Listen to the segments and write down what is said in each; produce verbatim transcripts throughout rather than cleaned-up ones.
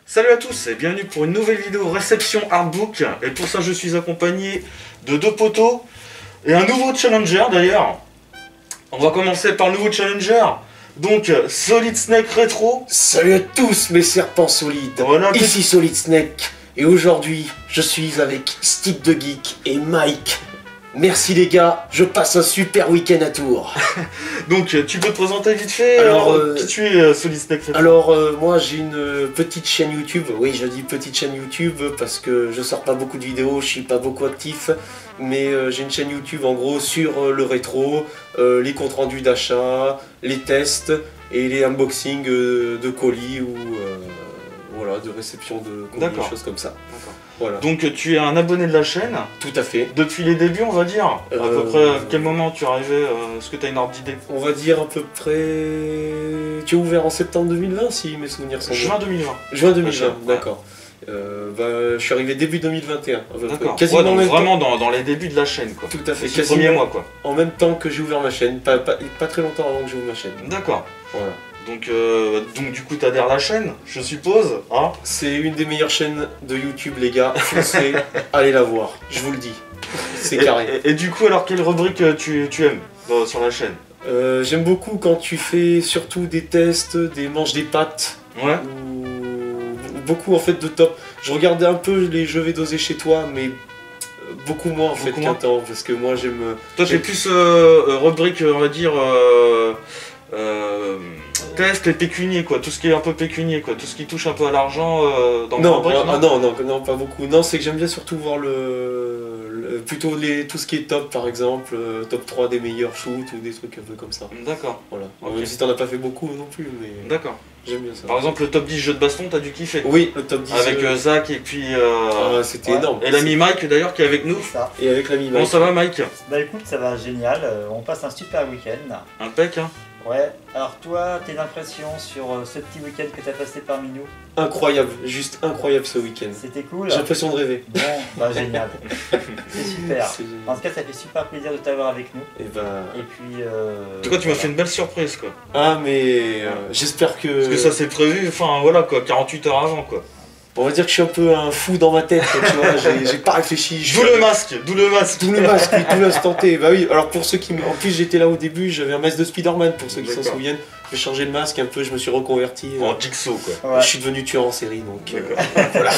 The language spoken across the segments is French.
Salut à tous et bienvenue pour une nouvelle vidéo réception artbook. Et pour ça je suis accompagné de deux poteaux et un nouveau challenger d'ailleurs. On va commencer par le nouveau challenger. Donc Solid Snake Retro. Salut à tous mes serpents solides. Voilà, ici Solid Snake. Et aujourd'hui je suis avec Stick de Geek et Mike. Merci les gars, je passe un super week-end à Tours. Donc tu peux te présenter vite fait. Alors, alors, euh, qui tu es euh, Solid Snake Retro? Alors euh, moi j'ai une euh, petite chaîne YouTube. Oui, je dis petite chaîne YouTube parce que je sors pas beaucoup de vidéos, je suis pas beaucoup actif. Mais euh, j'ai une chaîne YouTube en gros sur euh, le rétro, euh, les comptes rendus d'achat, les tests et les unboxings euh, de colis ou euh, voilà, de réception de colis, des choses comme ça. Voilà. Donc tu es un abonné de la chaîne. Tout à fait. Depuis les débuts on va dire. À peu Euh, près à quel moment tu es arrivé, euh, est-ce que tu as une ordre d'idée? On va dire à peu près... Tu es ouvert en septembre deux mille vingt si mes souvenirs sont bons. Juin deux mille vingt. Juin deux mille vingt, Ouais. d'accord. Euh, bah, je suis arrivé début deux mille vingt et un. D'accord. Quasiment Ouais, donc en même vraiment temps. dans, dans les débuts de la chaîne quoi. Tout à fait. Les six Quasiment premiers mois quoi. en même temps que j'ai ouvert ma chaîne. Pas, pas, pas très longtemps avant que j'ai ouvert ma chaîne. D'accord. Voilà. Donc, euh, donc du coup t'adhères à la chaîne, je suppose, hein? C'est une des meilleures chaînes de YouTube les gars. Foncez, allez la voir. Je vous le dis. C'est Et, carré. et, et du coup alors quelle rubrique euh, tu, tu aimes euh, sur la chaîne? Euh, J'aime beaucoup quand tu fais surtout des tests, des manches des pattes. Ouais. Ou beaucoup en fait de top. Je regardais un peu les jeux vais doser chez toi, mais beaucoup moins en fait Beaucoup qu'un moins. temps, parce que moi j'aime. Toi t'es j'aime- plus euh, euh, rubrique on va dire euh, euh, test et pécunier quoi, tout ce qui est un peu pécunier quoi, tout ce qui touche un peu à l'argent euh, dans la Non, rubrique, ah, non, non, non, pas beaucoup. Non, c'est que j'aime bien surtout voir le, le- plutôt les, tout ce qui est top par exemple, euh, top trois des meilleurs shoots ou des trucs un peu comme ça. D'accord, Voilà. Ok. Même si t'en as pas fait beaucoup non plus, mais d'accord. j'aime bien ça. Par exemple le top dix jeux de baston t'as dû kiffer? Oui, le top dix. Avec euh, euh, Zach et puis euh, ah, c'était ouais. énorme. et l'ami Mike d'ailleurs qui est avec nous. C'est ça. Et avec l'ami Comment Mike. ça va Mike? Bah écoute, ça va génial, euh, on passe un super week-end. Impec hein? Ouais, alors toi, tes impressions sur euh, ce petit week-end que tu as passé parmi nous? Incroyable, juste incroyable ce week-end. C'était cool? J'ai l'impression de rêver. Bon, bah génial. C'est super. C'est génial. En tout cas, ça fait super plaisir de t'avoir avec nous. Et ben... Et puis... Euh, En tout cas tu m'as voilà. fait une belle surprise quoi. Ah mais euh, j'espère que... Parce que ça s'est prévu, enfin voilà quoi, quarante-huit heures avant quoi. On va dire que je suis un peu un fou dans ma tête, quoi, tu vois, j'ai j'ai pas réfléchi. je D'où suis- le masque, d'où le masque. Tout le masque, oui, tout l'instant T. Bah oui, alors pour ceux qui... me- En plus j'étais là au début, j'avais un masque de Spider-Man, pour ceux qui s'en D'accord. souviennent. J'ai changé le masque un peu, je me suis reconverti. euh, En jigsaw quoi. Ouais. Je suis devenu tueur en série, donc... euh, D'accord.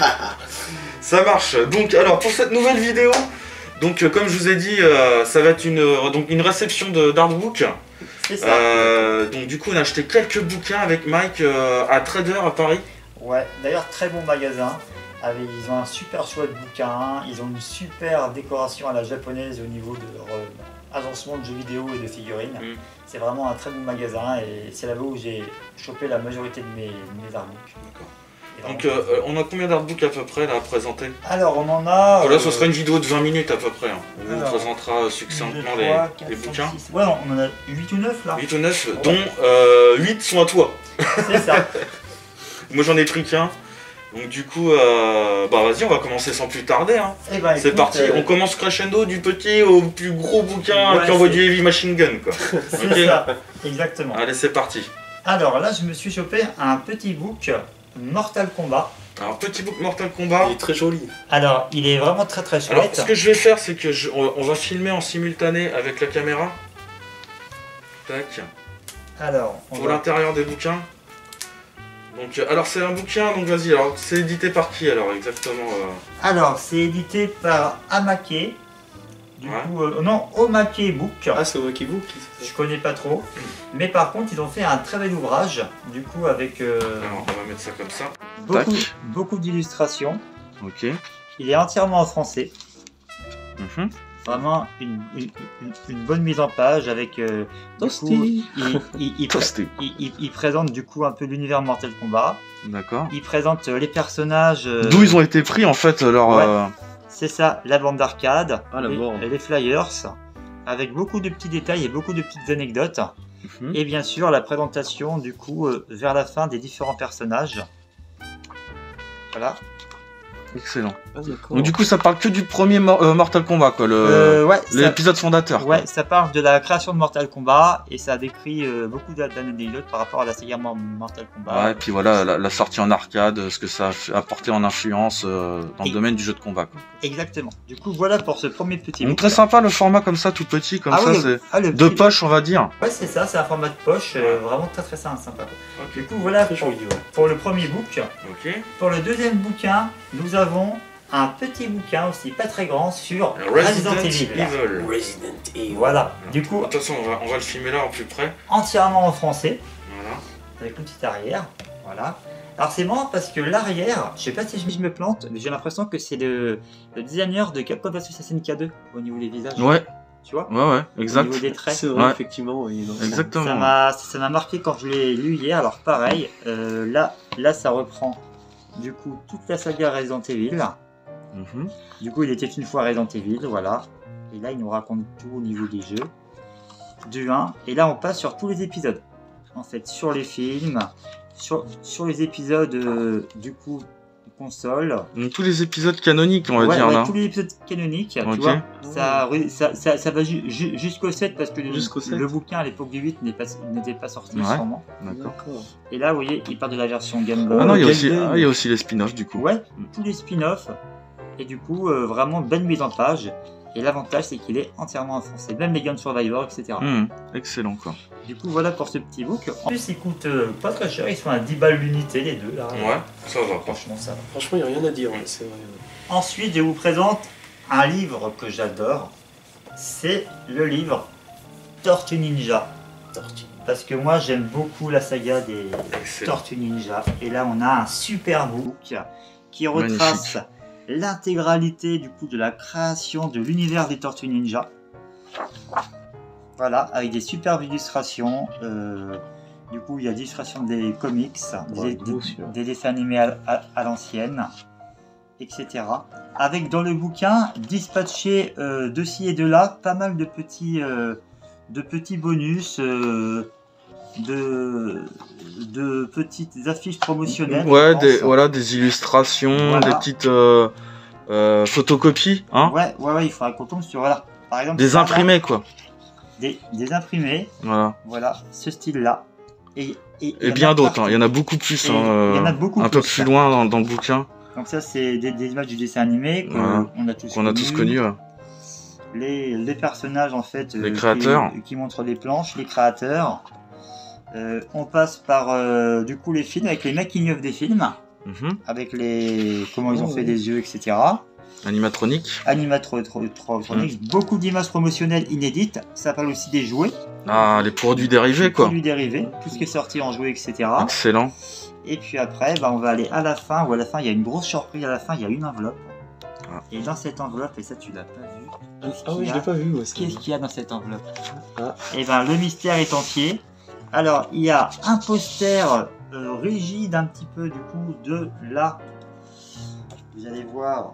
Ça marche. Donc alors pour cette nouvelle vidéo, donc euh, comme je vous ai dit, euh, ça va être une, euh, donc, une réception de d'artbook. C'est ça. Euh, donc du coup on a acheté quelques bouquins avec Mike euh, à Trader à Paris. Ouais, d'ailleurs, très bon magasin. Avec, ils ont un super choix de bouquins, ils ont une super décoration à la japonaise au niveau de leur euh, agencement de jeux vidéo et de figurines. Mm. C'est vraiment un très bon magasin et c'est là-bas où j'ai chopé la majorité de mes, de mes artbooks. D'accord. Et vraiment- Donc euh, on a combien d'artbooks à peu près là à présenter? Alors on en a... Voilà, ce euh, sera une vidéo de vingt minutes à peu près. Hein. On vous alors, présentera deux, succinctement trois, les, quatre, les cinq, bouquins. six. Ouais, on en a huit ou neuf là. huit ou neuf, dont euh, huit sont à toi. C'est ça. Moi j'en ai pris qu'un. Donc du coup, euh, bah vas-y, on va commencer sans plus tarder. Hein. Eh ben, C'est écoute, parti, euh, on commence crescendo du petit au plus gros bouquin Ouais, qui envoie c'est- du heavy machine gun quoi. C'est Ok. ça, exactement. Allez, c'est parti. Alors là, je me suis chopé un petit book Mortal Kombat. Alors petit book Mortal Kombat. Il est très joli. Alors, il est vraiment très très Alors chouette. ce que je vais faire, c'est que je- on, on va filmer en simultané avec la caméra. Tac. Alors, on Pour va... l'intérieur des bouquins. Donc, euh, alors c'est un bouquin, donc vas-y, alors c'est édité par qui alors exactement euh Alors, c'est édité par Amake. Du Ouais. coup, euh, non, Omake Book. Ah, c'est Wakibu qui... Je connais pas trop. Mais par contre, ils ont fait un très bel ouvrage. Du coup, avec euh, Alors on va mettre ça comme ça. beaucoup, tac. beaucoup d'illustrations. Ok. Il est entièrement en français. Mhm. Vraiment une, une- une- une bonne mise en page avec. euh, du Toasty. coup, il, il- il- Toasté. il- il- il présente du coup un peu l'univers Mortal Kombat. D'accord. Il présente euh, les personnages. euh, D'où ils ont été pris en fait leur. Ouais. euh, C'est ça, la bande d'arcade, Ah, la les, borne. les flyers, avec beaucoup de petits détails et beaucoup de petites anecdotes. mhm. Et bien sûr, la présentation du coup euh, vers la fin des différents personnages. Voilà. Excellent. Ah, d'accord. Donc du coup, ça parle que du premier Mor- euh, Mortal Kombat, quoi, le Euh, ouais, ça- l'épisode fondateur. Ouais, ça parle de la création de Mortal Kombat et ça décrit euh, beaucoup d'a- d'anecdotes par rapport à la saga Mo- Mortal Quoi. Kombat. Ouais, et puis voilà, la, la sortie en arcade, ce que ça a fait- apporté en influence euh, dans le Et- domaine du jeu de combat. Quoi. Exactement. Du coup, voilà pour ce premier petit Donc book. très sympa le format comme ça, tout petit, comme Ah ça, oui, c'est ah, le deux petit- poches, on va dire. Ouais, c'est ça, c'est un format de poche, euh, vraiment très très sympa. sympa. Ok. Du coup, voilà Très pour, joli, ouais. pour le premier book. Ok. Pour le deuxième bouquin, nous avons un petit bouquin aussi pas très grand sur Resident, Resident Evil. Evil. Resident Evil. Voilà. Du coup, De toute façon, on va, on va le filmer là en plus près. entièrement en français, Voilà. avec une petite arrière. Voilà. Alors c'est marrant parce que l'arrière, je sais pas si je me plante, mais j'ai l'impression que c'est le, le designer de Capcom versus S N K deux au niveau des visages. Ouais, Tu vois ouais, ouais, Au exact. niveau des traits. C'est vrai, Ouais. effectivement. Oui, non, c'est- Exactement. Ça m'a ça m'a marqué quand je l'ai lu hier. Alors pareil, euh, là, là ça reprend du coup toute la saga Resident Evil. Mhm. Du coup, il était une fois Resident Evil, voilà. Et là, il nous raconte tout au niveau des jeux. Du un. Et là, on passe sur tous les épisodes. En fait, sur les films, sur, sur les épisodes euh, du coup console. Donc, tous les épisodes canoniques, on va Ouais, dire ouais, là. tous les épisodes canoniques, Ok. tu vois. Ça, ça, ça, ça va ju- ju- jusqu'au sept parce que le, Jusqu'au sept. le bouquin à l'époque du huit n'est pas- n'était pas sorti Ouais. sûrement. D'accord. D'accord. Et là, vous voyez, il part de la version Game Boy. Ah non, il y a Game aussi, Boy. ah, il y a aussi les spin-offs du coup. Ouais, tous les spin-offs. Et du coup, euh, vraiment belle mise en page. Et l'avantage, c'est qu'il est entièrement en français. Même les Gun Survivor, et cetera. Mhm. Excellent quoi. Du coup, voilà pour ce petit book. En plus, ils coûtent euh, pas très cher. Ils sont à dix balles l'unité, les deux. Là. ça va. Franchement, ça va. Franchement, il n'y a rien à dire. ouais, c'est vrai. Ensuite, je vous présente un livre que j'adore. C'est le livre Tortue Ninja. Tortue. Parce que moi, j'aime beaucoup la saga des Excellent. Tortues Ninja. Et là, on a un super book qui retrace Magnifique. l'intégralité du coup de la création de l'univers des Tortues Ninja. Voilà, avec des superbes illustrations. euh, du coup, il y a des illustrations des comics, Ouais, des, beau, des- celui-là. des dessins animés à, à- à l'ancienne, et cetera. Avec dans le bouquin, dispatché euh, de ci et de là, pas mal de petits, euh, de petits bonus, euh, de, de petites affiches promotionnelles. Ouais, je des, pense. voilà, des illustrations, Voilà. des petites euh, euh, photocopies, hein, Ouais, ouais, ouais, il faudra qu'on tombe sur, voilà, par exemple, des ça, là, imprimés quoi. des, des imprimés, Voilà. voilà, ce style-là. Et, et, il y Et en bien a d'autres, partout. hein. Il y en a beaucoup plus. Et hein, il y en a euh, beaucoup un peu plus. plus loin dans, dans le bouquin Donc ça, c'est des, des images du dessin animé qu'on Voilà. on a tous qu'on a tous connus. ouais. Les, les personnages, en fait, Les euh, créateurs. qui, qui montrent les planches, les créateurs. Euh, on passe par, euh, du coup, les films, avec les making-of des films, Mhm. avec les comment ils ont Oh, fait oui. des yeux, et cetera. Animatronique. Animatronics, beaucoup d'images promotionnelles inédites. Ça parle aussi des jouets, Ah, les produits dérivés des quoi. produits dérivés, tout ce qui est sorti en jouets, et cetera. Excellent. Et puis après, bah, on va aller à la fin, où à la fin, il y a une grosse surprise. À la fin, il y a une enveloppe. Ah. Et dans cette enveloppe, et ça, tu l'as pas vu. qu'est-ce Ah qu'il oui, y je a l'ai pas vu. Ouais, ça. Qu'est-ce qu'il y a dans cette enveloppe Ah. Et ben, le mystère est entier. Alors, il y a un poster euh, rigide un petit peu du coup de la, vous allez voir,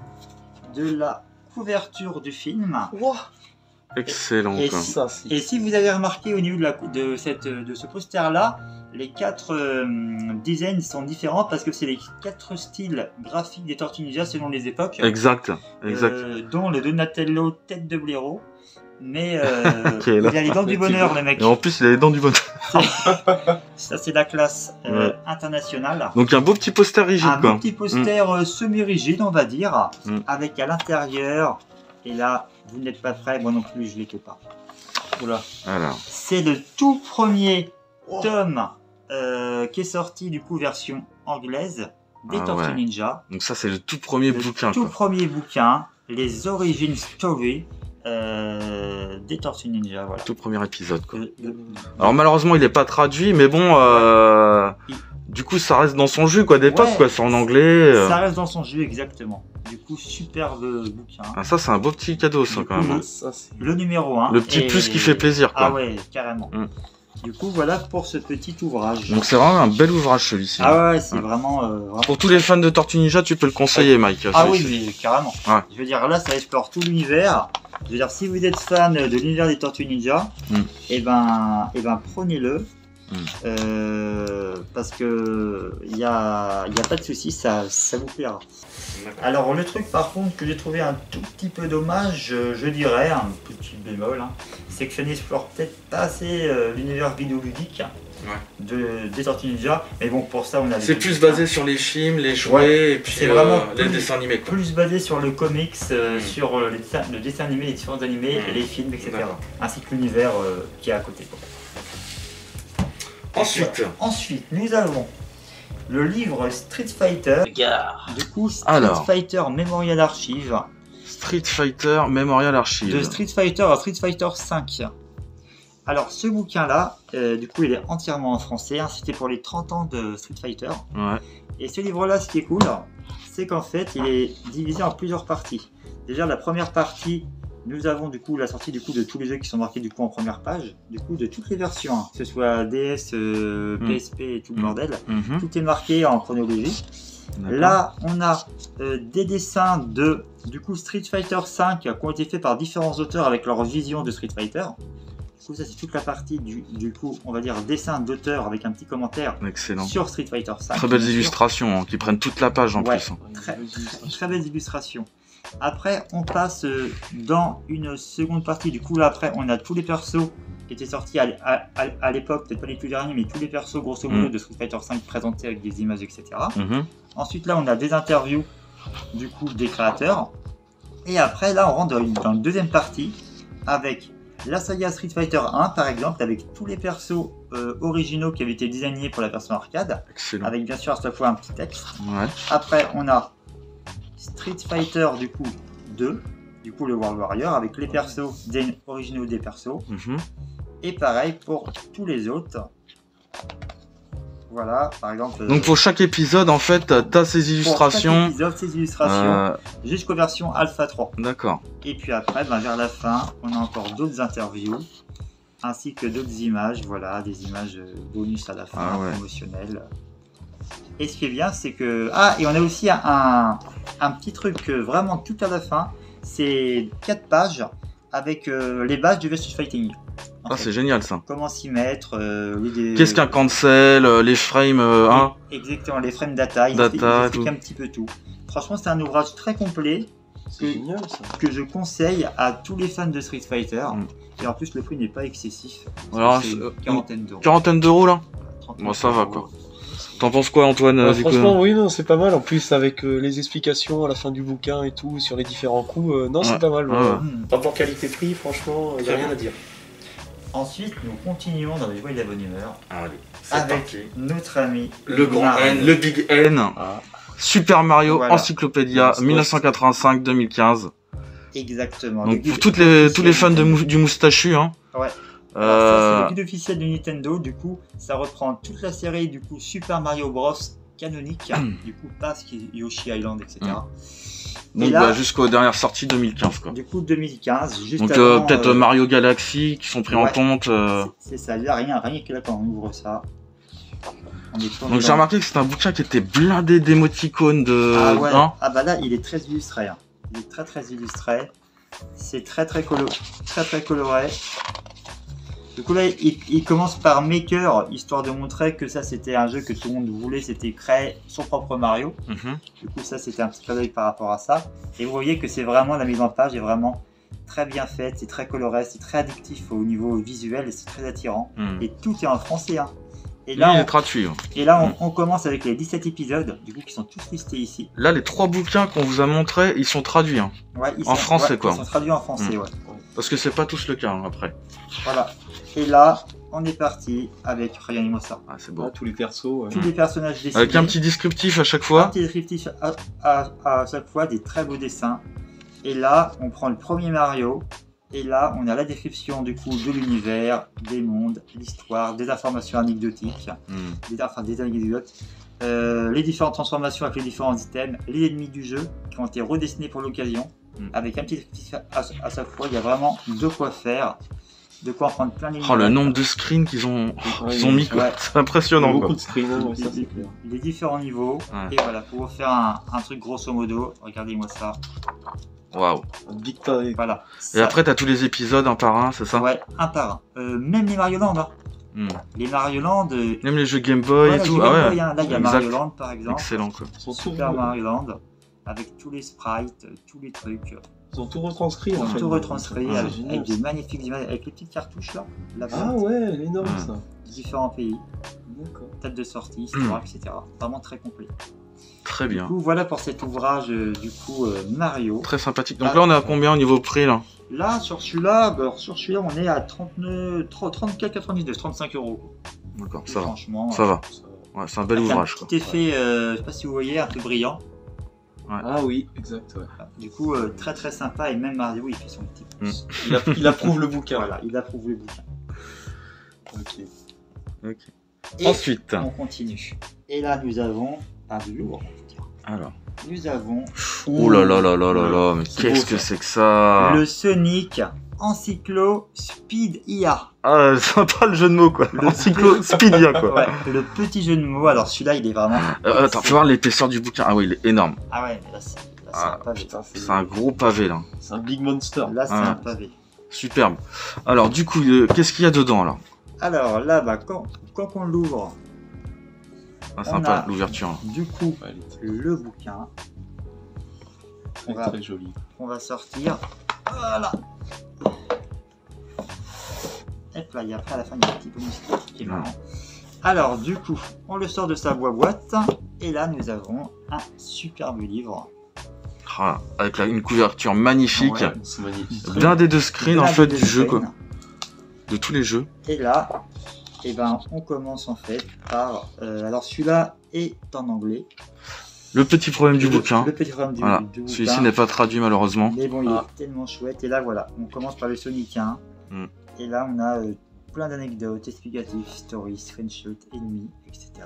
de la couverture du film. Ouah, Excellent Et quoi. si- ça, c'est. Et si vous avez remarqué au niveau de, la, de, cette, de ce poster-là, les quatre euh, designs sont différents parce que c'est les quatre styles graphiques des Tortues Ninja selon les époques. Exact. Exact. Euh, dont le Donatello tête de blaireau. Mais euh, Ok, il là. a les dents du bonheur, le mec. Et en plus, il a les dents du bonheur. Ça, c'est la classe euh, Ouais. internationale. Donc un beau petit poster rigide Un quoi. beau petit poster euh, semi-rigide, on va dire, Mm. avec à l'intérieur, et là, vous n'êtes pas prêts, moi non plus, je ne l'étais pas. Oula. Voilà. C'est le tout premier Oh. tome euh, qui est sorti, du coup, version anglaise des Ah Tortues ouais. Ninja. Donc ça, c'est le tout premier Le bouquin tout quoi. premier bouquin, les Origin Story euh, des Tortues Ninja. Voilà. Tout premier épisode quoi. Le- le- Alors malheureusement, il est pas traduit, mais bon, euh, Il- du coup, ça reste dans son jus quoi d'époque Ouais. quoi. C'est en anglais. euh. Ça reste dans son jeu, exactement. Du coup, superbe bouquin. Ah, ça, c'est un beau petit cadeau ça Du quand coup, même. le- Ça, c'est. Le numéro un. Le petit Et- plus qui fait plaisir quoi. Ah ouais, carrément. Mm. Du coup, voilà pour ce petit ouvrage. Donc c'est vraiment un bel ouvrage celui-ci. Ah ouais, c'est Ouais. vraiment, euh, vraiment- Pour tous les fans de Tortue Ninja, tu peux le conseiller, Mike. Ah celui-ci. oui, mais carrément. Ouais. Je veux dire, là, ça explore tout l'univers. Je veux dire, si vous êtes fan de l'univers des Tortues Ninja, Mm. et ben, et ben, prenez-le. Mmh. Euh, parce que il n'y a, y a pas de souci, ça, ça vous plaira. Alors le truc par contre que j'ai trouvé un tout petit peu dommage, je, je dirais, un petit bémol, hein, c'est que ça n'explore peut-être pas assez euh, l'univers vidéoludique ouais. de, des Tortues Ninja. Mais bon, pour ça on a... C'est plus basé sur les films, les jouets ouais, et puis c'est vraiment euh, les dessins animés. Quoi. Plus basé sur le comics, euh, mmh. sur euh, les dessins, le dessin animé, les différents animés, mmh. et les films, et cetera. Ainsi que l'univers euh, qui est à côté. Quoi. Ensuite. Voilà. Ensuite, nous avons le livre Street Fighter. Regarde. Du coup, Street Alors. Fighter Memorial Archive. Street Fighter Memorial Archive. De Street Fighter à Street Fighter cinq. Alors, ce bouquin-là, euh, du coup, il est entièrement en français. Hein, C'était pour les trente ans de Street Fighter. Ouais. Et ce livre-là, ce qui est cool, c'est qu'en fait, il est divisé en plusieurs parties. Déjà, la première partie, nous avons du coup la sortie du coup de tous les jeux qui sont marqués du coup en première page, du coup de toutes les versions, hein, que ce soit D S, euh, P S P et tout le bordel. Mmh. Tout est marqué en chronologie. Là, on a euh, des dessins de du coup Street Fighter cinq qui ont été faits par différents auteurs avec leur vision de Street Fighter. Du coup, ça c'est toute la partie du, du coup, on va dire dessin d'auteur avec un petit commentaire. Excellent. Sur Street Fighter cinq. Très belles illustrations hein, qui prennent toute la page en ouais, plus. Hein. Très, très belles illustrations. Après, on passe dans une seconde partie. Du coup, là, après, on a tous les persos qui étaient sortis à, à, à, à l'époque, peut-être pas les plus derniers, mais tous les persos, grosso modo, mmh. de Street Fighter cinq présentés avec des images, et cetera. Mmh. Ensuite, là, on a des interviews, du coup, des créateurs. Et après, là, on rentre dans une, dans une deuxième partie avec la saga Street Fighter un, par exemple, avec tous les persos euh, originaux qui avaient été designés pour la version arcade. Excellent. Avec, bien sûr, à chaque fois un petit texte. Ouais. Après, on a Street Fighter du coup deux, du coup le World Warrior avec les persos des originaux des persos. Mmh. Et pareil pour tous les autres. Voilà, par exemple. Donc pour chaque épisode en fait, t'as ces illustrations. Pour chaque épisode, ces illustrations euh... jusqu'aux versions Alpha trois. D'accord. Et puis après, ben, vers la fin, on a encore d'autres interviews ainsi que d'autres images. Voilà, des images bonus à la fin, ah ouais. promotionnelles. Et ce qui est bien, c'est que... Ah, et on a aussi un, un petit truc vraiment tout à la fin. C'est quatre pages avec euh, les bases du Street Fighting. Ah, c'est génial ça. Comment s'y mettre. Euh, des... Qu'est-ce qu'un cancel, euh, les frames euh, oui, hein exactement, les frames data. Il data, explique un petit peu tout. Franchement, c'est un ouvrage très complet. C'est génial ça. Que je conseille à tous les fans de Street Fighter. Mm. Et en plus, le prix n'est pas excessif. Alors, c'est une quarantaine d'euros. Quarantaine d'euros là. Bon, ça va quoi. T'en penses quoi, Antoine? Ouais, franchement, coup, oui, non, c'est pas mal. En plus, avec euh, les explications à la fin du bouquin et tout, sur les différents coups, euh, non, ouais. c'est pas mal. Ouais. Ouais. Mmh. Rapport qualité-prix, franchement, il n'y a rien à dire. Ensuite, nous continuons dans les joies de la bonne humeur. Allez, c'est avec parti. Notre ami, le grand Mario. N, le Big N. Ah. Super Mario voilà. Encyclopédia mille neuf cent quatre-vingt-cinq deux mille quinze. Exactement. Donc, pour toutes les, tous les fans de mou du moustachu, hein. Ouais. Alors, ça, c'est le guide officiel de Nintendo, du coup ça reprend toute la série du coup Super Mario Bros canonique, mm. du coup pas Yoshi Island, et cetera. Mm. Donc bah, jusqu'aux dernières sorties deux mille quinze quoi. Du coup deux mille quinze, juste donc euh, peut-être euh, Mario Galaxy qui sont pris ouais, en compte. Euh... C'est ça, il n'y a rien, rien que là quand on ouvre ça. On donc j'ai remarqué que c'est un bouquin qui était blindé d'émoticônes de... Ah ouais, hein ah bah là il est très illustré, hein. Il est très très illustré. C'est très très, colo très très coloré. Du coup là, il, il commence par Maker, histoire de montrer que ça c'était un jeu que tout le monde voulait, c'était créer son propre Mario. Mm-hmm. Du coup ça c'était un petit clin d'œil par rapport à ça. Et vous voyez que c'est vraiment, la mise en page est vraiment très bien faite, c'est très coloré, c'est très addictif au niveau visuel et c'est très attirant. Mm. Et tout est en français. Hein. Et là, oui, on, est traduit. Et là on, mm. on commence avec les dix-sept épisodes, du coup qui sont tous listés ici. Là les trois bouquins qu'on vous a montrés, ils sont traduits. Hein. Ouais, ils en sont, français ouais, quoi. Ils sont traduits en français, mm. ouais. Parce que c'est pas tous le cas hein, après. Voilà. Et là, on est parti avec Reanimosa. Ah, c'est beau. Ah, tous les persos. Ouais. Tous les personnages dessinés. Avec un petit descriptif à chaque fois. Un petit descriptif à, à, à chaque fois, des très beaux dessins. Et là, on prend le premier Mario. Et là, on a la description du coup de l'univers, des mondes, l'histoire, des informations anecdotiques, mm. des, enfin des anecdotes, euh, les différentes transformations avec les différents items, les ennemis du jeu qui ont été redessinés pour l'occasion. Mm. Avec un petit descriptif à, à chaque fois, il y a vraiment de quoi faire. De quoi en prendre plein les oh, le nombre de screens qu'ils ont, ouais, qu'ils ont mis, ouais. C'est impressionnant. Beaucoup quoi. de screens, ouais, ça, les, les différents niveaux. Ouais. Et voilà, pour vous faire un, un truc grosso modo, regardez-moi ça. Waouh. Voilà. Et ça. Après, t'as tous les épisodes un par un, c'est ça? Ouais, un par un. Euh, même les Mario Land, hein. Mm. Les Mario Land. Euh... Même les jeux Game Boy voilà, et tout. Ah ouais. Boy, hein. Là, il y a exact. Mario Land par exemple. Excellent quoi. Ils sont Super tout, Mario Land. Avec tous les sprites, tous les trucs. Ils ont tout retranscrit. Ils en ont fait. tout retranscrit Ah, avec, génial. avec des magnifiques images, avec les petites cartouches là. là Ah ouais, énorme Mm. ça. Différents pays, D'accord. date de sortie, histoire, Mm. et cetera. Vraiment très complet. Très Du bien. coup, voilà pour cet ouvrage euh, du coup euh, Mario. Très sympathique. Donc Ah. là, on est à combien au niveau prix là? Là, sur celui-là, bah, sur celui-là, on est à trente-neuf, trente-quatre quatre-vingt-dix-neuf, trente-cinq euros. D'accord, Et ça va. franchement, Ça va. Ça- Ouais, c'est un bel avec ouvrage un quoi. petit effet, euh, je sais pas si vous voyez, un peu brillant. Ah oui, exact. Ouais. Du coup, euh, très très sympa. Et même Mario, il fait son petit pouce. Il, a- il approuve le bouquin. Voilà, il approuve le bouquin. Ok. Ok. Et Ensuite, on continue. Et là, nous avons un du lourd, on peut dire. alors. Nous avons Oh là là là là là là, mais C'est qu'est-ce beau, que ça. c'est que ça? le Sonic Encyclo Speed I A. Ah, sympa le jeu de mots quoi. Le- Encyclo Speedia quoi. Ouais, le petit jeu de mots. Alors celui-là, il est vraiment. Euh, attends, fais voir l'épaisseur du bouquin. Ah oui, il est énorme. Ah ouais, mais là, c'est là, c'est Ah, un pavé. Putain, C'est un gros pavé là. c'est un big monster. Là, c'est Ah. un pavé. Superbe. Alors du coup, euh, qu'est-ce qu'il y a dedans là? Alors là, bah, quand, quand on l'ouvre, Ah, On sympa a- l'ouverture. là. du coup, Ouais, il est très, le bouquin très, on va- très joli. qu'on va sortir. Voilà. Hop là, et après à la fin, il y a un petit bonus qui est Ouais. marrant. Alors, du coup, on le sort de sa boîte. Et là, nous avons un superbe livre. Ah, avec la- une couverture magnifique. Ouais. C'est magnifique. Blindé de screen en Blindé fait de du jeu screen. quoi. De tous les jeux. Et là, eh ben, on commence en fait par. euh, alors, celui-là est en anglais. Le petit problème du Le- bouquin. Le petit problème du, Voilà. du bouquin. Celui-ci n'est pas traduit malheureusement. Mais bon, il Ah. est tellement chouette. Et là, voilà, on commence par le Sonic un. Mm. Et là, on a euh, plein d'anecdotes, explicatifs, stories, screenshots, ennemis, et cetera.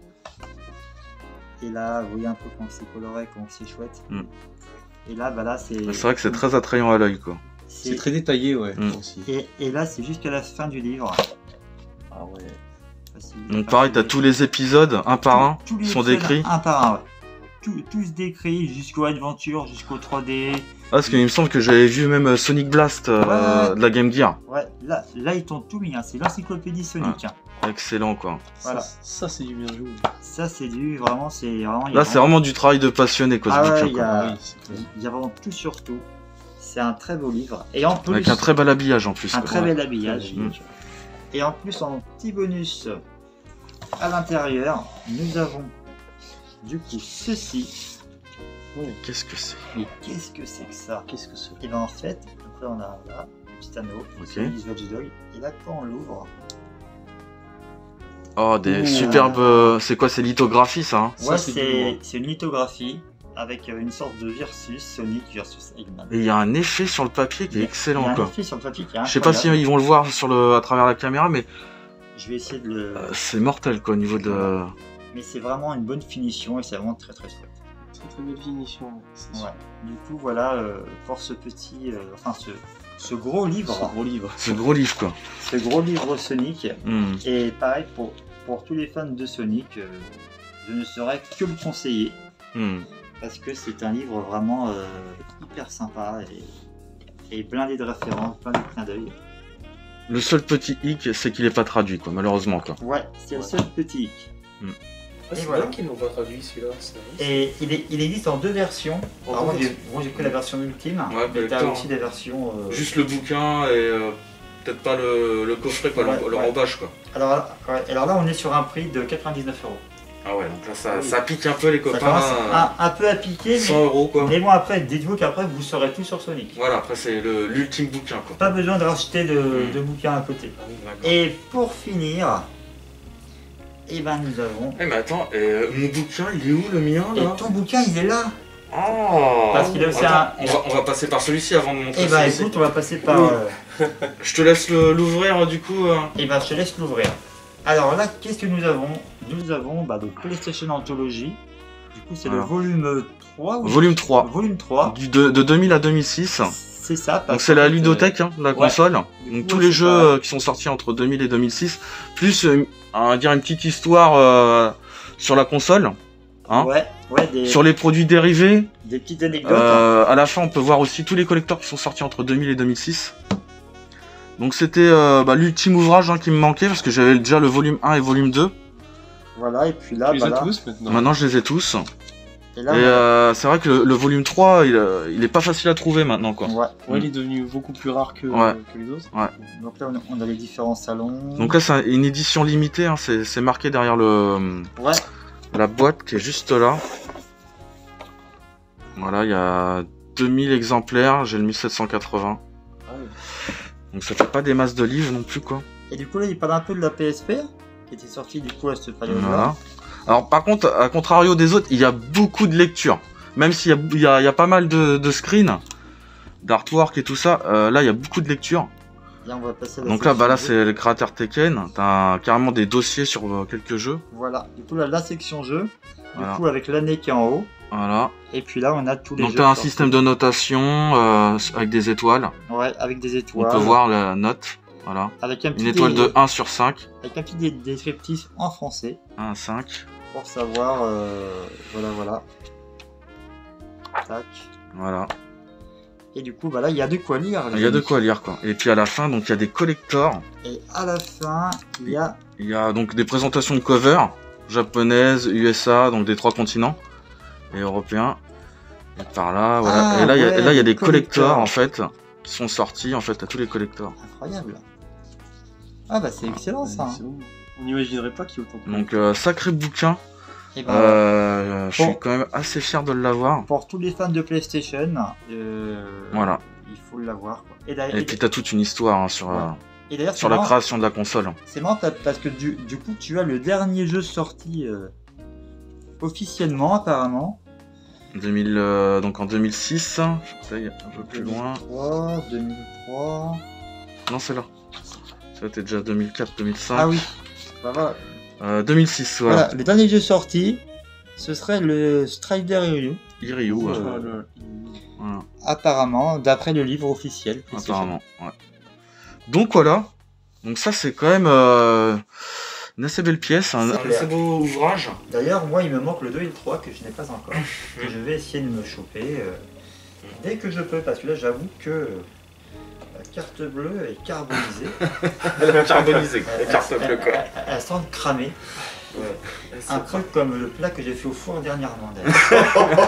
Et là, vous voyez un peu comment c'est coloré, comment c'est chouette. Mm. Et là, bah là, c'est. C'est vrai que c'est très attrayant à l'œil quoi. c'est- C'est très détaillé, ouais. Mm. Aussi. Et, et là, c'est jusqu'à la fin du livre. Ah ouais. Je sais pas si- Donc pareil, t'as tous les épisodes un par un Tous les sont épisodes, décrits. Un par un, ouais. Tout- tous décrits jusqu'au Adventure, jusqu'au trois D. Ah, parce qu'il me semble que j'avais vu même euh, Sonic Blast euh, Ouais. de la Game Gear. Ouais, là, là ils t'ont tout mis, hein. C'est l'encyclopédie Sonic. hein. Excellent quoi. Voilà. Ça, ça, c'est du bien joué. Ça, c'est du. Vraiment, c'est vraiment. il y a Là c'est vraiment du travail de passionné quoi ce Ah ouais, bouquin, il y quoi. a- Oui, c'est clair. Il y a vraiment tout sur tout. C'est un très beau livre. Et en plus, Avec un très bel habillage en plus. un quoi. très bel habillage. Mm. Et en plus, en petit bonus à l'intérieur, nous avons du coup ceci. Qu'est-ce que c'est? Mais qu'est-ce que c'est que ça? Qu'est-ce que c'est? Et bien en fait, donc là on a là, le petit anneau, Ok. Sony's Watch Dog. Et là quand on l'ouvre, Oh, des Ouh. superbes. euh, C'est quoi, c'est lithographies ça hein? Ça, ouais, c'est du c'est lourd. c'est une lithographie avec euh, une sorte de versus Sonic versus Eggman. Et il y a un effet sur le papier qui est Il y a excellent un quoi. effet sur le papier qui est Je sais pas si incroyable. ils vont le voir sur le, à travers la caméra, mais Je vais essayer de le. euh, c'est mortel quoi au niveau de. Mais c'est vraiment une bonne finition et c'est vraiment très très chouette. Très très belle finition. c'est sûr. Ouais. Du coup, voilà euh, pour ce petit, euh, enfin ce, ce gros livre, Ce gros livre. Ce gros livre quoi. ce gros livre Sonic. Hmm. Et pareil pour pour tous les fans de Sonic, euh, je ne saurais que le conseiller Hmm. parce que c'est un livre vraiment euh, hyper sympa et, et blindé de références, plein de clins d'œil. Le seul petit hic, c'est qu'il est pas traduit quoi, malheureusement quoi. Ouais, c'est le Ouais. seul petit hic. Ah, c'est voilà. vrai qu'ils l'ont pas traduit celui-là. c'est vrai. Et il, est, il existe en deux versions. En Alors, moi, deux j'ai moi, j'ai pris la version ultime, Ouais, mais t'as collector, aussi hein. des versions. euh, Juste le bouquin et euh, peut-être pas le, le coffret quoi, Ouais, le, le ouais. rembâche quoi. Alors, là- ouais, alors là, on est sur un prix de quatre-vingt-dix-neuf euros. Ah ouais, donc là ça, Oui. ça pique un peu les Ça copains. commence euh, un, un peu à piquer, cent mais, euros quoi. mais bon, après, dites-vous qu'après, vous saurez tout sur Sonic. Voilà, après c'est le- l'ultime bouquin quoi. Pas besoin de racheter de, Mm. de bouquins à côté. Ah oui, d'accord. Et pour finir, eh ben, nous avons. Eh mais attends, euh, mon bouquin il est où le mien Et là? ton bouquin, il est là. Oh Parce qu'il a aussi Attends, un- on, va, on va passer par celui-ci avant de montrer Eh ben, celui-ci. écoute, on va passer par. Oui. euh, Je te laisse le- l'ouvrir du coup. euh. Eh ben, je te laisse l'ouvrir. Alors là, qu'est-ce que nous avons? Nous avons bah, donc PlayStation Anthology. Du coup, c'est Voilà. le volume trois. ou- Volume trois. Volume trois. Du, de, de deux mille à deux mille six. C'est ça. parce Donc c'est la qu'en fait, ludothèque, hein, la ouais. console. Du Donc coup, tous ouais, les c'est jeux pareil. euh, qui sont sortis entre deux mille et deux mille six, plus euh, on va dire une petite histoire euh, sur la console, hein, Ouais, ouais, des, sur les produits dérivés. des petites anecdotes. Euh, à la fin, on peut voir aussi tous les collecteurs qui sont sortis entre deux mille et deux mille six. Donc c'était euh, bah, l'ultime ouvrage hein, qui me manquait parce que j'avais déjà le volume un et volume deux. Voilà, et puis là, Tu les bah as là- tous maintenant. Maintenant je les ai tous. et là, et voilà. euh, c'est vrai que le, le volume trois, il, euh, il est pas facile à trouver maintenant quoi. Ouais. Ouais, il est devenu beaucoup plus rare que, Ouais. que les autres. Donc là, on a, on a les différents salons. Donc là c'est une édition limitée, hein, c'est c'est marqué derrière le ouais. la boîte qui est juste là. Voilà, il y a deux mille exemplaires, j'ai le mille sept cent quatre-vingts. Ah ouais. Donc ça fait pas des masses de livres non plus quoi. Et du coup, là, il parle un peu de la P S P qui était sortie du coup à cette période-là. Voilà. Alors par contre, à contrario des autres, il y a beaucoup de lectures. Même s'il y a, il y, a, il y a pas mal de, de screens, d'artwork et tout ça, euh, là il y a beaucoup de lectures. Là, on va passer à la Donc là, bah là section c'est le créateur Tekken, t'as carrément des dossiers sur euh, quelques jeux. jeu. Voilà. Du coup, là, la section jeu. Du Voilà. coup, avec l'année qui est en haut. Voilà. Et puis là, on a tous les Donc jeux. t'as un sortis. système de notation euh, avec des étoiles. Ouais, avec des On étoiles. peut voir la note. Voilà. Avec un petit Une étoile dé- de un sur cinq. Avec un petit dé- descriptif en français. un à cinq. Pour savoir. euh, Voilà, voilà. Tac. Voilà. Et du coup, bah là, il y a de quoi lire. les Il y a de amis. quoi lire quoi. Et puis à la fin, donc il y a des collectors. Et à la fin, il y a. Il y a donc des présentations de cover japonaises, U S A, donc des trois continents et européens. Et par là, voilà. Ah, et là, il y a, ouais, et là, il y a des collectors. collectors en fait qui sont sortis en fait à tous les collectors. Incroyable. Ah bah c'est excellent ça. Ouais, c'est bon. On n'imaginerait pas qu'il y ait autant de Donc euh, sacré bouquin. Et ben, Euh, je suis Bon. quand même assez fier de l'avoir. pour tous les fans de PlayStation, euh, Voilà. il faut l'avoir. quoi. Et d'ailleurs, Et puis t'as toute une histoire hein, sur, Ouais. euh, et d'ailleurs, sur c'est la marrant- création de la console. c'est marrant t'as- parce que du, du coup, tu as le dernier jeu sorti euh, officiellement apparemment. deux mille, euh, donc en deux mille six, je vais un peu plus loin. deux mille trois, deux mille trois. Non, c'est là. Ça était déjà deux mille quatre, deux mille cinq. Ah oui. Bah, voilà. Euh, deux mille six, voilà. Voilà, le dernier jeu sorti, ce serait le Strider Ryu, Iryu, Ah, euh, le- voilà, apparemment, d'après le livre officiel. PlayStation. apparemment. Ouais. Donc voilà. Donc ça, c'est quand même euh, une assez belle pièce. Un, C'est un clair. assez beau ouvrage. D'ailleurs, moi, il me manque le deux et le trois que je n'ai pas encore. que je vais essayer de me choper euh, dès que je peux, parce que là, j'avoue que euh, la carte bleue est carbonisée. Carbonisé, Elle- elle- elle- Elle sent cramer. Un peu comme le plat que j'ai fait au four dernièrement, d'ailleurs.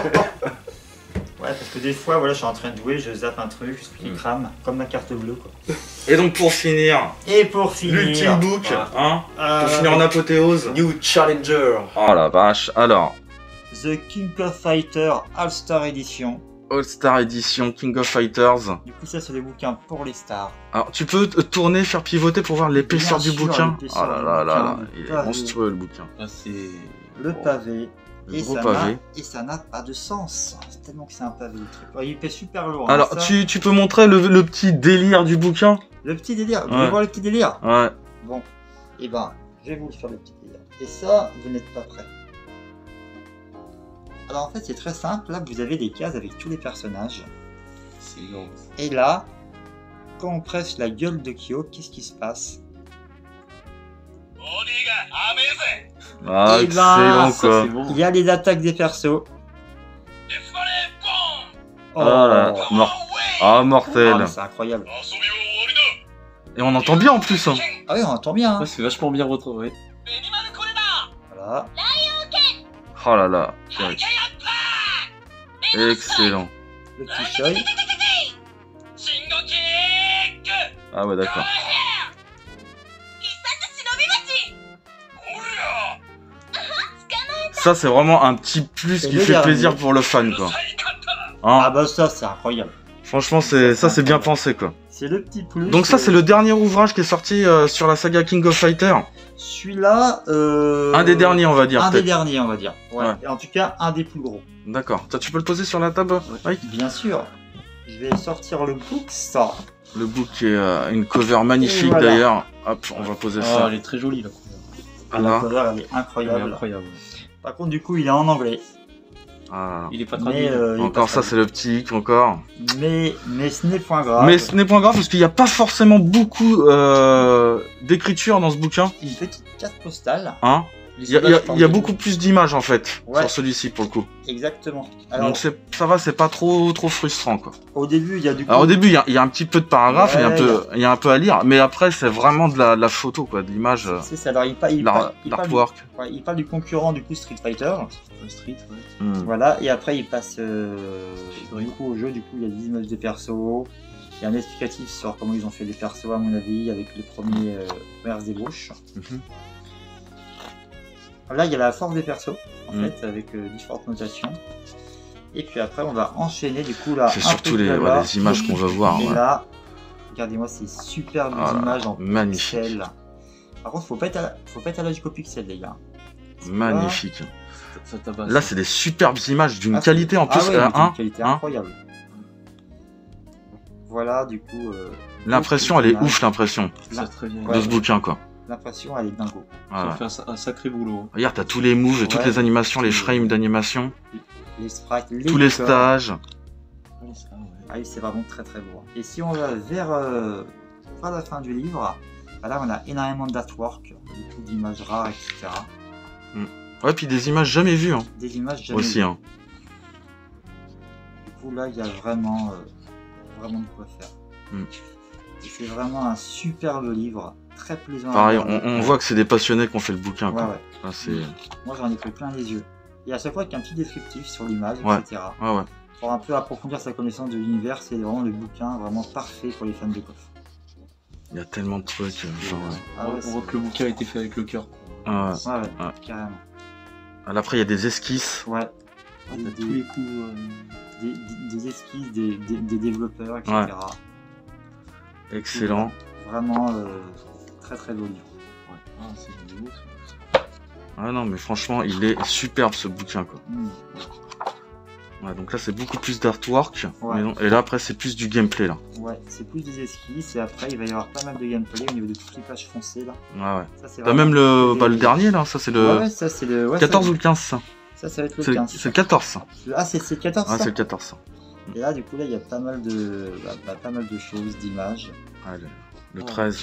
Ouais, parce que des fois, voilà, je suis en train de jouer, je zappe un truc, je Mm. crame, comme ma carte bleue, quoi. Et donc pour finir, Et pour finir, l'ultime book, Voilà. hein, euh, pour finir en apothéose. New Challenger. Oh la vache. Alors, The King of Fighter All-Star Edition. All Star Edition King of Fighters. Du coup, ça, c'est des bouquins pour les stars. Alors, tu peux te tourner, faire pivoter pour voir l'épaisseur Bien du sûr, bouquin. l'épaisseur Oh là du là là là, bouquin, il le est pavé. monstrueux le bouquin. Ah, c'est. Le pavé. Le Et gros ça, pavé. n'a, et ça n'a pas de sens. C'est tellement que c'est un pavé, le truc. Ouais, il fait super lourd. Alors, hein, ça. tu, tu peux montrer le, le petit délire du bouquin? Le petit délire. Vous Ouais. voulez voir le petit délire? Ouais. Bon. Et ben, je vais vous le faire le petit délire. Et ça, vous n'êtes pas prêts. Alors, en fait, c'est très simple. Là, vous avez des cases avec tous les personnages. C'est énorme. Et là, quand on presse la gueule de Kyo, qu'est-ce qui se passe? Ah, Eh ben, excellent Ça, quoi. c'est bon. Il y a les attaques des persos. Oh, Ah là, mort. Ah, mortel. Ah, mais c'est incroyable. Et on entend bien en plus. Hein. Ah oui, on entend bien. hein. Ouais, c'est vachement bien retrouvé. Voilà. Oh là là. Excellent. Le petit Choi. Ah ouais, d'accord. Ça, c'est vraiment un petit plus C'est qui le fait dernier. plaisir pour le fan, quoi. Ah Hein, bah ça, c'est incroyable. franchement, c'est ça, c'est bien pensé, quoi. C'est le petit plus. Donc ça, euh, c'est le dernier ouvrage qui est sorti euh, sur la saga King of Fighter. Celui-là. Euh... Un des derniers, on va dire, Un des peut-être. derniers, on va dire. Ouais. Ouais. Et en tout cas, un des plus gros. D'accord. Ça, tu peux le poser sur la table, Mike? Bien sûr. Je vais sortir le book, ça. Le book est euh, une cover magnifique, Et voilà. d'ailleurs. Hop, on va poser Ah, ça. elle est très jolie la couleur. La Là. cover, elle est Elle est incroyable. incroyable. Par contre, du coup, il est en anglais. Ah. Il est pas traduit. Mais, euh, il est Encore pas ça, c'est le petit hic, encore. mais, mais ce n'est point grave. Mais ce n'est point grave parce qu'il n'y a pas forcément beaucoup euh, d'écriture dans ce bouquin. Une petite carte postale hein, Il y a, il y a- il y a beaucoup plus d'images en fait Ouais. sur celui-ci pour le coup. Exactement. Alors, Donc c'est- ça va, c'est pas trop trop frustrant quoi. au début, il y a du coup... Alors au début, il y a, il y a un petit peu de paragraphe, il y a un Ouais, peu, il y a un peu à lire, mais après c'est vraiment de la, de la photo quoi, de l'image, euh, C'est ça, alors il, pa- il, l'ar- parle, il, parle du, l'artwork. ouais, il parle du concurrent du coup Street Fighter. Street, ouais. Hmm. Voilà, et après il passe euh, du coup au jeu, du coup il y a des images de persos, il y a un explicatif sur comment ils ont fait les persos à mon avis, avec les premiers, euh, premières ébauches. Mhm. Là il y a la force des persos, en Mhm. fait, avec euh, différentes notations. Et puis après on va enchaîner du coup là. C'est un surtout peu les, de ouais, là-bas. les images qu'on va voir. Et Ouais. là, regardez-moi ces superbes Ah là, images en magnifique. pixels. Par contre faut pas être, à- faut pas être allergique aux pixels les gars. Magnifique. Ça tabasse. Là, c'est des superbes images d'une Ah, qualité en Ah plus. ouais, euh, mais hein, une qualité hein. incroyable. Voilà, du coup, euh, L'impression, elle est ouf, l'impression C'est très bien. de ce bouquin quoi. l'impression elle est dingo. Ça Ouais. fait un, sa- un sacré boulot. hein. Regarde, t'as tous les moves, et toutes Ouais. les animations, les frames d'animation, Les sprites, les tous les décors. stages. Ouais, ça, ouais. Ah oui, c'est vraiment très très beau. Et si on va vers, euh, vers la fin du livre, bah là on a énormément d'artwork, beaucoup d'images rares, et cetera. Ouais, puis des images jamais vues hein, Des images jamais aussi. vues. Hein. Du coup là il y a vraiment, euh, vraiment de quoi faire. Mm. Et c'est vraiment un superbe livre, très plaisant Pareil, à on, lire. on voit que c'est des passionnés qui ont fait le bouquin. Ouais, Quoi. ouais. Là, c'est... Moi j'en ai pris plein les yeux. Et à chaque fois avec un petit descriptif sur l'image, Ouais. et cetera. Ouais, ouais. Pour un peu approfondir sa connaissance de l'univers, c'est vraiment le bouquin vraiment parfait pour les fans de coff. Il y a tellement de trucs. euh, enfin, ouais. Ah on, ouais, on c'est- voit que le bouquin a été fait avec le cœur. Ah, ouais. Ouais, ouais, Ouais. carrément. Alors, après, il y a des esquisses. Ouais. Ah, Des, t'as tous les coups. euh, des, des- des esquisses, des, des- des développeurs, et cetera. Excellent. Vraiment euh, très très beau livre. Ouais. Ah, c'est beau, ça. Ah non, mais franchement, il est superbe ce bouquin. Quoi. Mm. Ouais, donc là, c'est beaucoup plus d'artwork. Ouais. mais non- Et là, après, c'est plus du gameplay. Là. Ouais, c'est plus des esquisses et après il va y avoir pas mal de gameplay au niveau de toutes les pages foncées là. Ouais, ouais. Ça c'est T'as vraiment- même le, des- bah, le dernier, là. Ça, c'est le Ouais, ouais, ça c'est le. Ouais, quatorze ça, ou le quinze, ça. ça, ça va être le C'est quinze. c'est le quatorze, ça. Ah, c'est c'est le quatorze Ouais, ça c'est le quatorze, ça. Et là, du coup, là, il y a pas mal de, bah, bah, pas mal de choses, d'images. Ouais, le, le Oh. treize.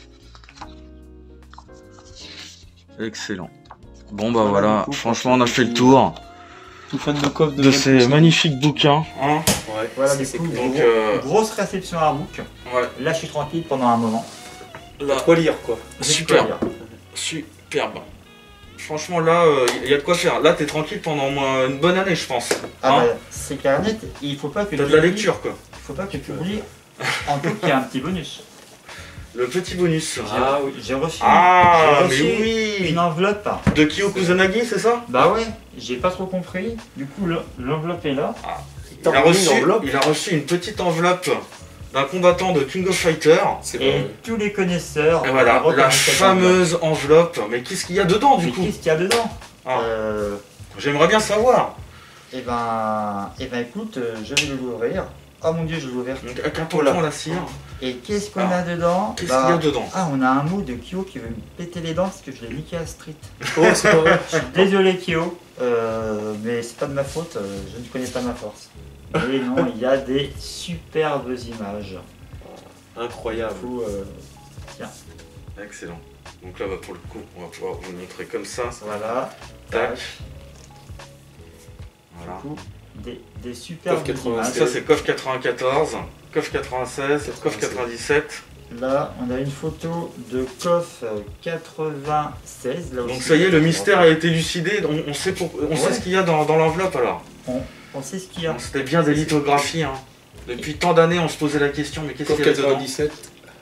Excellent. Bon, bah Voilà, voilà, du coup, franchement, on a pour fait le ceux tour Tout fan de coffre de ces magnifiques bouquins. Hein Ouais, Voilà, ça, du c'est coup, cool. gros- Donc, euh, grosse réception artbook. ouais, Là, je suis tranquille pendant un moment. Là, quoi lire quoi. super. Super. Superbe. Franchement, là, il y a de quoi faire. Là, t'es tranquille pendant au moins une bonne année, je pense. Ah Hein bah, c'est carnet, et il faut pas que T'as de tu la oublies- lecture, quoi. Il faut pas que tu oublies. En tout, qu'il y a un petit bonus. Le petit bonus. Ah oui. J'ai reçu, Ah, j'ai mais reçu oui une enveloppe. De Kyo Kusanagi, c'est ça? Bah ouais, j'ai pas trop compris. Du coup, le- l'enveloppe est là. il a, reçu, il a reçu une petite enveloppe d'un combattant de King of Fighters. C'est Et bon. tous les connaisseurs. Et voilà, la reconnaissent cette enveloppe. fameuse enveloppe. Mais qu'est-ce qu'il y a dedans, du Mais coup? qu'est-ce qu'il y a dedans? Ah, Euh, j'aimerais bien savoir. Eh ben, eh ben écoute, euh, je vais l'ouvrir. Oh mon dieu, je vais l'ouvrir. Donc, avec un Oula. tampon, la cire. Et qu'est-ce qu'on Ah. a dedans? Qu'est-ce Bah, qu'il y a dedans? Ah, on a un mot de Kyo qui veut me péter les dents parce que je l'ai niqué à Street. Oh, c'est pas vrai. Je suis désolé Kyo, euh, mais c'est pas de ma faute, euh, je ne connais pas ma force. Et non, il y a des superbes images. Incroyable. Du coup, euh, Excellent. Donc là, bah, pour le coup, on va pouvoir vous le montrer comme ça. voilà. Tac. Du Voilà. coup, des, des superbes quatre-vingt-seize. images. Ça, c'est Coff quatre-vingt-quatorze, Coff quatre-vingt-seize, Coff quatre-vingt-dix-sept. Là, on a une photo de Koff euh, quatre-vingt-seize. Là Donc aussi. ça y est, le mystère a été élucidé. On, on sait, pour- on sait Ouais. ce qu'il y a dans, dans l'enveloppe alors. On sait ce qu'il y a. Donc, c'était bien des lithographies. Hein. Depuis tant d'années, on se posait la question, mais qu'est-ce Coff qu'il y a dedans? quatre-vingt-dix-sept.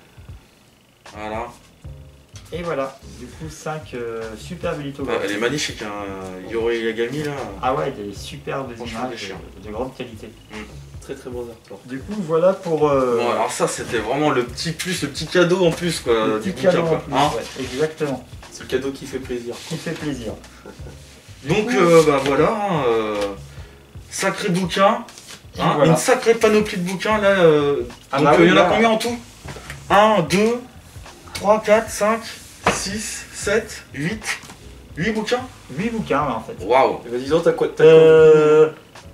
Voilà. Et voilà, du coup cinq euh, superbes Ah, lithographies. elle est magnifique, hein. Yori Yagami là. Ah ouais, des superbes Franchement, images déchirant. de, de grande qualité. Très très bon artwork. Du coup, voilà pour euh, Bon, alors ça, c'était vraiment le petit plus, le petit cadeau en plus quoi. le du petit bouquin, cadeau en quoi. plus. Hein. Ouais, exactement, C'est le cadeau qui fait plaisir. qui fait plaisir. Du Donc coup, euh, bah voilà, hein, euh, sacré bouquin, et hein, voilà. une sacrée panoplie de bouquins là. euh, Ah donc bah euh, il oui, y en a là. combien en tout? un, deux, trois, quatre, cinq, six, sept, huit. huit bouquins? huit bouquins là en fait. Waouh! Et bah dis donc, t'as quoi t'as Euh...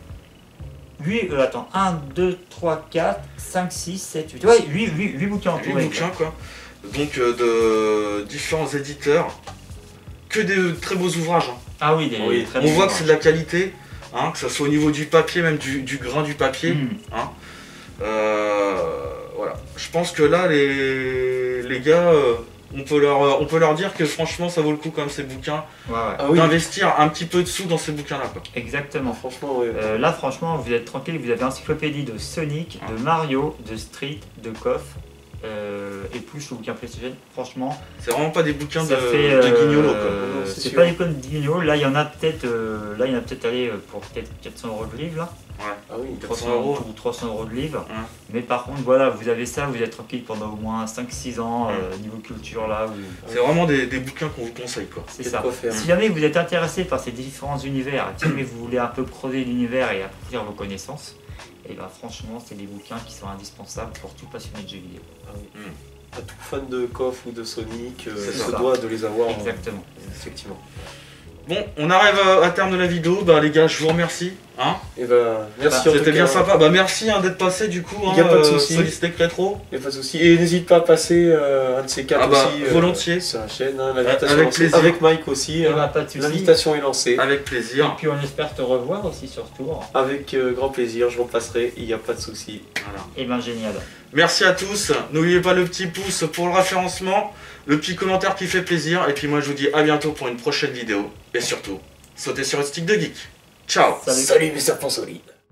huit, euh, attends, un, deux, trois, quatre, cinq, six, sept, huit. Ouais, huit, huit, huit bouquins en tout. huit ouais, bouquins quoi. Donc euh, de différents éditeurs. que des très beaux ouvrages. Hein. Ah oui, des Oui. très On bons voit que ouvrages. c'est de la qualité, hein, que ce soit au niveau du papier, même du, du grain du papier. Mm. Hein. Euh, voilà. Je pense que là, les, les gars, euh, on, peut leur, on peut leur dire que franchement, ça vaut le coup quand même ces bouquins, Ouais, ouais. Ah oui, d'investir un petit peu de sous dans ces bouquins-là. quoi. Exactement. franchement, ouais. Euh, là, franchement, vous êtes tranquille, vous avez encyclopédie de Sonic, de Mario, de Street, de Koff, euh, et plus le bouquin PlayStation. Franchement, C'est vraiment pas des bouquins de, ça fait. de euh, guignolo. quoi. Non, c'est c'est sûr. pas des bouquins de guignolo. Là, il y en a peut-être. euh, là, il y en a peut-être allé euh, pour peut-être quatre cents euros de livre là. Ah oui, quatre cents trois cents euros. ou trois cents euros de livre. Ouais. Mais par contre, voilà, vous avez ça, vous êtes tranquille pendant au moins cinq six ans, euh, niveau culture là. Où... C'est vraiment des, des bouquins qu'on vous conseille. quoi. C'est il y a de ça. quoi faire. Si jamais vous êtes intéressé par ces différents univers, si jamais vous voulez un peu creuser l'univers et approfondir vos connaissances, et ben franchement, c'est des bouquins qui sont indispensables pour tout passionné de jeux vidéo. Ah oui. Mm. À tout fan de Koff ou de Sonic, euh, C'est se ça. doit de les avoir. hein. Exactement. Effectivement. Bon, on arrive à, à terme de la vidéo. Bah les gars, je vous remercie. Hein. Et bah, merci Bah, en tout C'était bien cas. sympa. Bah merci hein, d'être passé du coup. Y a hein, pas de euh, souci. Solid Snake Retro. Y a pas de souci. Et n'hésite pas à passer euh, un de ces quatre Ah bah, aussi. euh, volontiers. sur la chaîne. Hein, l'invitation Avec est lancée. plaisir. Avec Mike aussi. Et hein. ben, pas de soucis. L'invitation est lancée. Avec Et plaisir. puis on espère te revoir aussi sur tour. Avec euh, grand plaisir, je repasserai. Il n'y a pas de souci. Voilà. Et ben génial. Merci à tous. N'oubliez pas le petit pouce pour le référencement, le petit commentaire qui fait plaisir. Et puis moi je vous dis à bientôt pour une prochaine vidéo. Et surtout, sautez sur le stick de geek. Ciao. Salut. Salut mes serpents solides.